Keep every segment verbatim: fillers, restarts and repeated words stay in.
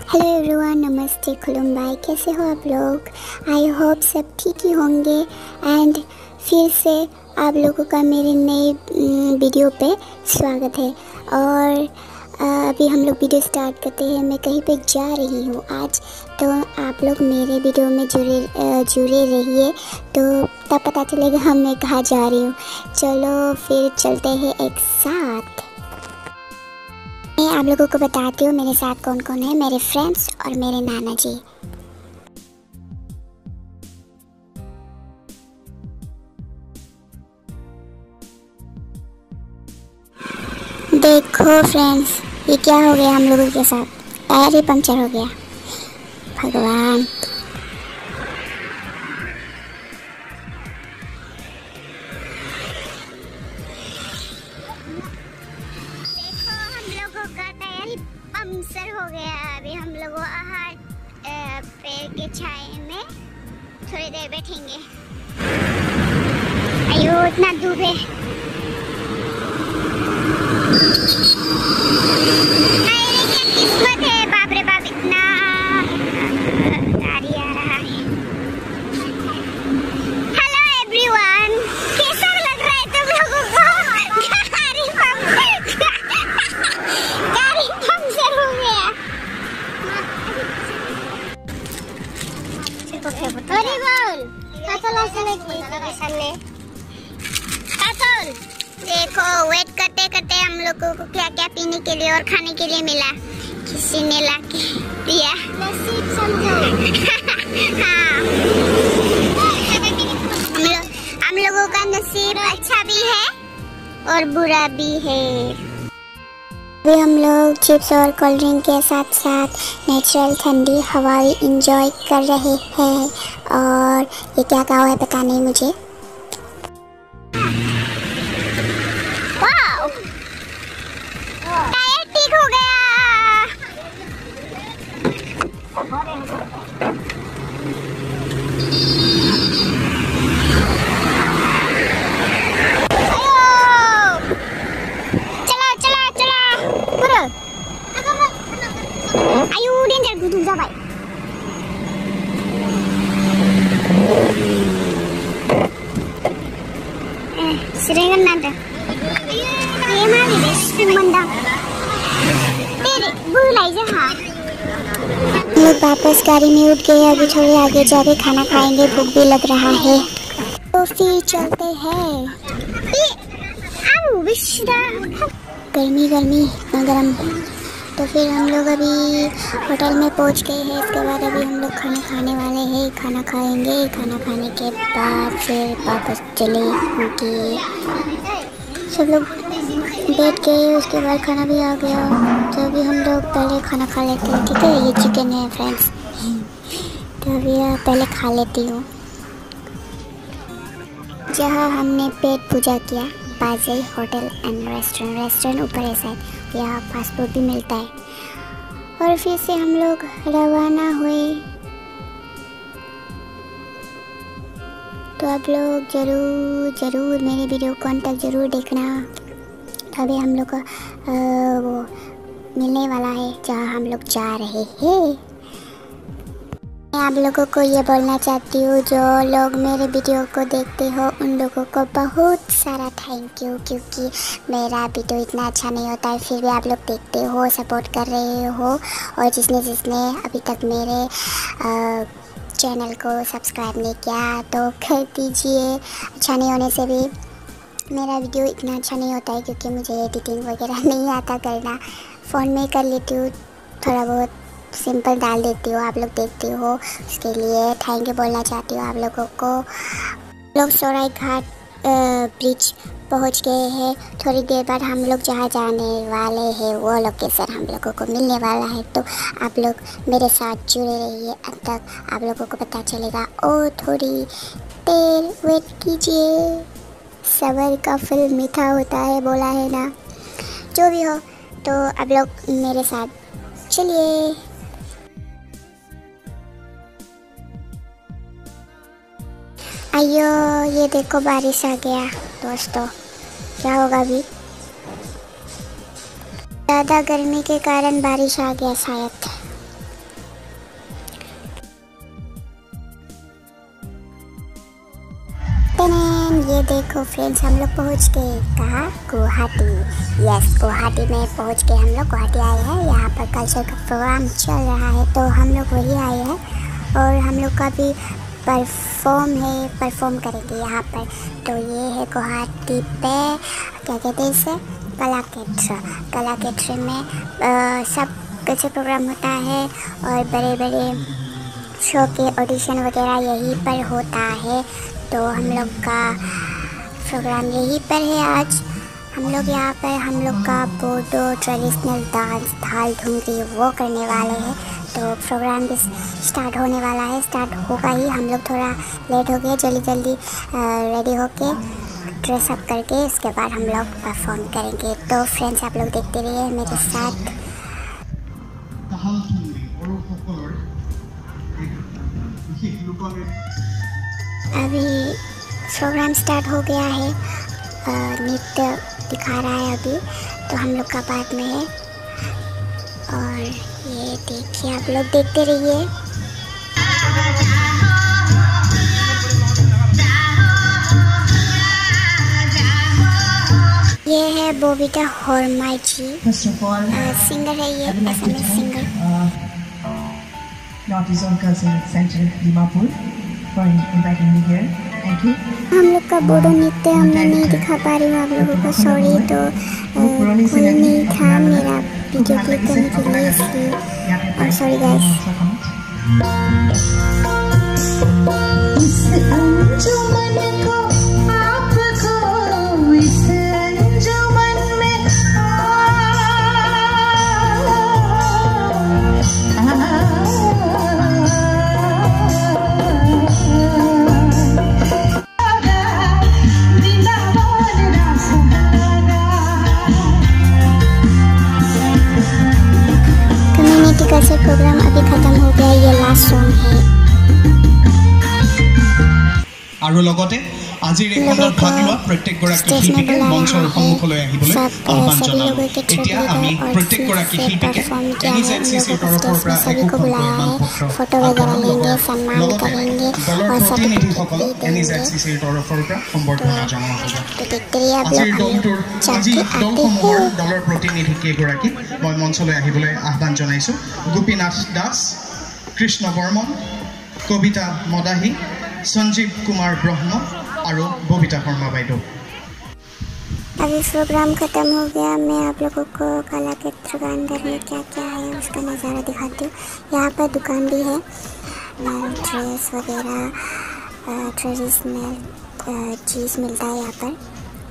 Hello everyone, नमस्ते, खुलुमबाई। कैसे हो आप लोग? आई होप सब ठीक ही होंगे। एंड फिर से आप लोगों का मेरे नए वीडियो पे स्वागत है। और अभी हम लोग वीडियो स्टार्ट करते हैं। मैं कहीं पे जा रही हूँ आज, तो आप लोग मेरे वीडियो में जुड़े जुड़े रहिए, तो तब पता चलेगा मैं कहाँ जा रही हूँ। चलो फिर चलते हैं एक साथ। मैं आप लोगों को बताती हूँ मेरे साथ कौन कौन है, मेरे फ्रेंड्स और मेरे नाना जी। देखो फ्रेंड्स, ये क्या हो गया हम लोगों के साथ? टायर ही पंक्चर हो गया। भगवान, देखो हम लोगों का टायर ही पंक्चर हो गया। अभी हम लोग वहाँ पेड़ के छाए में थोड़ी देर बैठेंगे। अयो, इतना धूप है। मेरी क्या किस्मत है, बाप रे बाप, इतना गाड़ी आ रहा है। हेलो एवरीवन, कैसा लग रहा है तुम लोगों को? गाड़ी गाड़ी पंक्चर हो गया। अरे बोल कातल सामने कातल। देखो, वेट करते करते हम लोगों को क्या क्या पीने के लिए और खाने के लिए मिला। किसी ने ला के दिया। नसीब समझो। हाँ, हम लोग हम लोगों का नसीब अच्छा भी है और बुरा भी है। अभी हम लोग चिप्स और कोल्ड ड्रिंक के साथ साथ नेचुरल ठंडी हवा इंजॉय कर रहे हैं। और ये क्या गाँव है पता नहीं मुझे। वाओ, टायर ठीक हो गया। चला चला चला पूरा। आयु डेंजर गुदुम जा भाई। सिरेंगन नांटा ये मारी दे सिंगमंडा तेरे बुलाई जहाँ। लोग वापस गाड़ी में उठ गए। अभी थोड़ी आगे जाके खाना खाएंगे, भूख भी लग रहा है, तो फिर चलते हैं। गर्मी गर्मी इतना गर्म। तो फिर हम लोग अभी होटल में पहुंच गए हैं। इसके बाद अभी हम लोग खाना खाने वाले हैं। खाना खाएंगे, खाना खाने के बाद फिर वापस चलेंगे। सब लोग बैठ गए, उसके बाद खाना भी आ गया। तो अभी हम लोग पहले खाना खा लेते हैं, ठीक है? ये चिकन है फ्रेंड्स, तो अभी पहले खा लेती हूँ। जहाँ हमने पेट पूजा किया, बाजे होटल एंड रेस्टोरेंट। रेस्टोरेंट ऊपर है शायद, यहाँ फास्ट फूड भी मिलता है। और फिर से हम लोग रवाना हुए। तो आप लोग ज़रूर ज़रूर मेरे वीडियो को अंत तक ज़रूर देखना। तो अभी हम लोग का वो मिलने वाला है जहाँ हम लोग जा रहे हैं। मैं आप लोगों को ये बोलना चाहती हूँ, जो लोग मेरे वीडियो को देखते हो उन लोगों को बहुत सारा थैंक यू, क्योंकि मेरा वीडियो इतना अच्छा नहीं होता है, फिर भी आप लोग देखते हो, सपोर्ट कर रहे हो। और जिसने जिसने अभी तक मेरे आ, चैनल को सब्सक्राइब नहीं किया तो कर दीजिए। अच्छा नहीं होने से भी मेरा वीडियो इतना अच्छा नहीं होता है, क्योंकि मुझे एडिटिंग वगैरह नहीं आता करना। फ़ोन में कर लेती हूँ, थोड़ा बहुत सिंपल डाल देती हूँ, आप लोग देखते हो, उसके लिए थैंक यू बोलना चाहती हूँ आप लोगों को। लोग सोराई घाट ब्रिज पहुँच गए हैं। थोड़ी देर बाद हम लोग जहाँ जाने वाले हैं वो लोकेशन हम लोगों को मिलने वाला है, तो आप लोग मेरे साथ जुड़े रहिए, अब तक आप लोगों को पता चलेगा। और थोड़ी देर वेट कीजिए, सब्र का फल मीठा होता है, बोला है ना। जो भी हो, तो आप लोग मेरे साथ चलिए। अयो, ये देखो बारिश आ गया दोस्तों, क्या होगा अभी? ज़्यादा गर्मी के कारण बारिश आ गया शायद। टेन ये देखो फ्रेंड्स, हम लोग पहुंच गए कहाँ? गुवाहाटी। यस, गुवाहाटी में पहुंच गए हम लोग। गुवाहाटी आए हैं, यहाँ पर कल्चर का प्रोग्राम चल रहा है तो हम लोग वही आए हैं और हम लोग का भी परफॉर्म है, परफॉर्म करेंगे यहाँ पर। तो ये है गुवाहाटी पे क्या कहते हैं इसे, कलाक्षेत्र। कलाक्षेत्र में आ, सब कल्चर प्रोग्राम होता है और बड़े बड़े शो के ऑडिशन वगैरह यहीं पर होता है। तो हम लोग का प्रोग्राम यहीं पर है आज। हम लोग यहाँ पर हम लोग का बोडो ट्रेडिशनल डांस थाल ढूंढी वो करने वाले हैं। तो प्रोग्राम भी स्टार्ट होने वाला है, स्टार्ट होगा ही। हम लोग थोड़ा लेट हो गए, जल्दी जल्दी रेडी होके ड्रेस अप करके इसके बाद हम लोग परफॉर्म करेंगे। तो फ्रेंड्स आप लोग देखते रहिए मेरे साथ। अभी प्रोग्राम स्टार्ट हो गया है, नृत्य दिखा रहा है अभी, तो हम लोग का बाद में है। और ये देखिए आप लोग देखते रहिए। ये है बबीता हरमाई जी, सिंगर है ये, Assamese singer. Northeast Cultural Center, Dimapur, for inviting me here. Thank you. हम लोग का बोडो नृत्य हमने नहीं दिखा पा रही हूँ आप लोगों को, सॉरी। तो कोई नहीं था मेरा वीडियो क्लिक करने के लिए, इसलिए और सॉरी गाइस। कल्चर प्रोग्राम अभी खत्म हो गया, ये लास्ट सॉन्ग है। আৰু লগতে আজিৰ এই খণ্ডত ভাগ লোৱা প্ৰত্যেকগৰাকী শিল্পীকে মঞ্চৰ সন্মুখলৈ আহিবলৈ আহ্বান জনালোঁ। এতিয়া আমি প্ৰত্যেকগৰাকী শিল্পীকে এনএজএডচিচিৰ তৰফৰ পৰা একোখনকৈ মানপত্ৰ লগতে দলৰ প্ৰতিনিধিসকলক এনএজএডচিচিৰ তৰফৰ পৰা সম্বৰ্ধনা জনোৱা হ'ব। আজিৰ দলটোৰ আজি দলসমূহৰ দলৰ প্ৰতিনিধি কেইগৰাকী মই মঞ্চলৈ আহিবলৈ আহ্বান জনাইছোঁ। গোপীনাথ দাস, কৃষ্ণ বৰ্মন, কবিতা মদাহী, संजीव कुमार ब्रह्म और बबीता शर्मा बाइदो। अभी प्रोग्राम खत्म हो गया, मैं आप लोगों को कलाक्षेत्र के अंदर में क्या क्या है उसका नज़ारा दिखाती हूँ। यहाँ पर दुकान भी है, ड्रेस वगैरह ट्रेडिशनल चीज़ मिलता है यहाँ पर।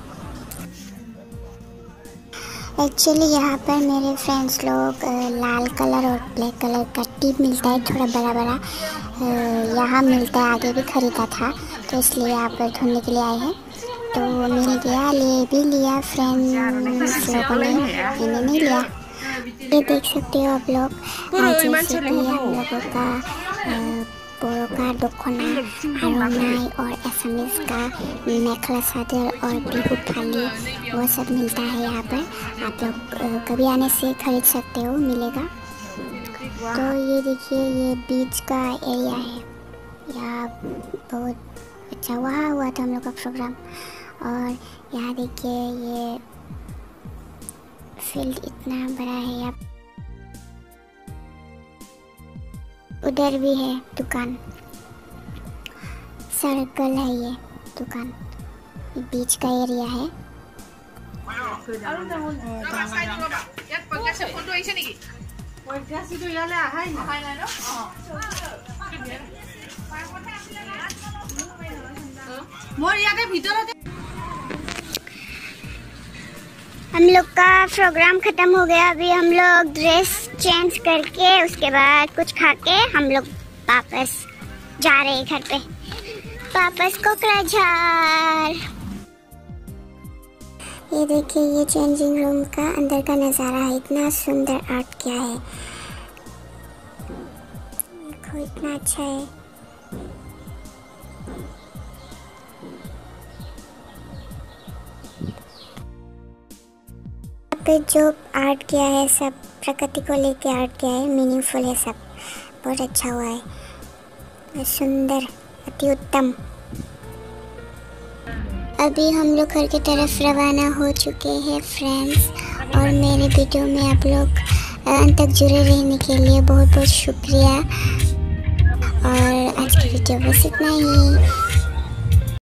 एक्चुअली यहाँ पर मेरे फ्रेंड्स लोग लाल कलर और ब्लैक कलर का टिप मिलता है, थोड़ा बड़ा बड़ा यहाँ मिलता है, आगे भी ख़रीदा था तो इसलिए यहाँ पर ढूंढने के लिए आए हैं। तो मिल गया, ले भी लिया फ्रेंड्स लोगों ने, मैंने नहीं लिया। ये देख सकते हो आप लोग, जैसे कि हम लोगों का बोरो का दखना, हरनाई और असमीज का मेखला चादर और बिहू थाली वो सब मिलता है यहाँ पर। आप लोग कभी आने से खरीद सकते हो, मिलेगा। तो ये देखिए, ये बीच का एरिया है, यहाँ बहुत अच्छा वहाँ हुआ था हम लोग का प्रोग्राम। और यहाँ देखिए ये फील्ड इतना बड़ा है, यहाँ उधर भी है दुकान, सर्कल है ये दुकान, बीच का एरिया है। हम लोग का प्रोग्राम खत्म हो गया, अभी हम लोग ड्रेस चेंज करके उसके बाद कुछ खा के हम लोग वापस जा रहे हैं घर पे, वापस कोकराझार। ये देखिए, ये चेंजिंग रूम का अंदर का नज़ारा है, इतना सुंदर आर्ट किया है, देखो इतना अच्छा है। पे जो आर्ट किया है सब प्रकृति को लेके आर्ट किया है, मीनिंगफुल है, सब बहुत अच्छा हुआ है, सुंदर, अति उत्तम। अभी हम लोग घर की तरफ रवाना हो चुके हैं फ्रेंड्स, और मेरे वीडियो में आप लोग अंत तक जुड़े रहने के लिए बहुत बहुत शुक्रिया। और आज की वीडियो बस इतना ही।